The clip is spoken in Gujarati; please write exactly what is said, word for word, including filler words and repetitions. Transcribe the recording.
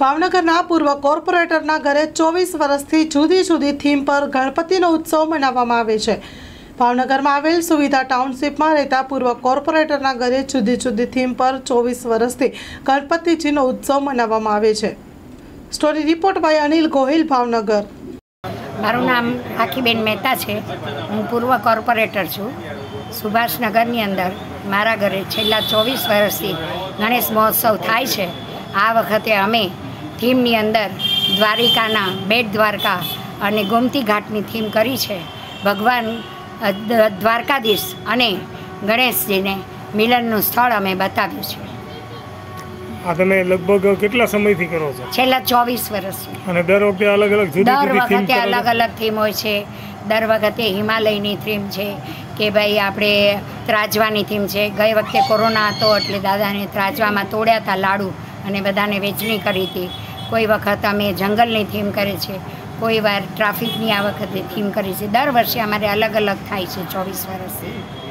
ભાવનગરના પૂર્વ કોર્પોરેટરના ઘરે ચોવીસ વર્ષથી જુદી જુદી થીમ પર ગણપતિનો ઉત્સવ મનાવવામાં આવે છે। ભાવનગરમાં આવેલ સુવિધા ટાઉનશીપમાં રહેતા પૂર્વ કોર્પોરેટરના ઘરે જુદી જુદી થીમ પર ચોવીસ વર્ષથી ગણપતિજીનો ઉત્સવ મનાવવામાં આવે છે। Story report by Anil Gohil, Bhavnagar. મારું નામ આખીબેન મહેતા છે। હું પૂર્વ કોર્પોરેટર છું। સુભાષનગરની અંદર મારા ઘરે છેલ્લા ચોવીસ વર્ષથી ગણેશ મહોત્સવ થાય છે। આ વખતે અમે થીમની અંદર દ્વારિકાના બેટ દ્વારકા અને ગોમતી ઘાટની થીમ કરી છે। ભગવાન દ્વારકાધીશ અને ગણેશજીને મિલનનું સ્થળ અમે બતાવ્યું છે। આ તમે લગભગ કેટલા સમયથી કરો છો? છેલ્લા ચોવીસ વર્ષથી। અને દર વખતે અલગ અલગ જુદી દર જુદી થીમ વખતે અલગ અલગ થીમ હોય છે। દર વખતે હિમાલયની થીમ છે કે ભાઈ આપણે ત્રાજવાની થીમ છે। ગઈ વખતે કોરોના હતો એટલે દાદાને ત્રાજવામાં તોડ્યા હતા લાડુ અને બધાને વેચણી કરી હતી। કોઈ વખત અમે જંગલની થીમ કરી છે, કોઈ વાર ટ્રાફિકની આ વખતે થીમ કરી છે। દર વર્ષે અમારે અલગ અલગ થાય છે ચોવીસ વર્ષથી।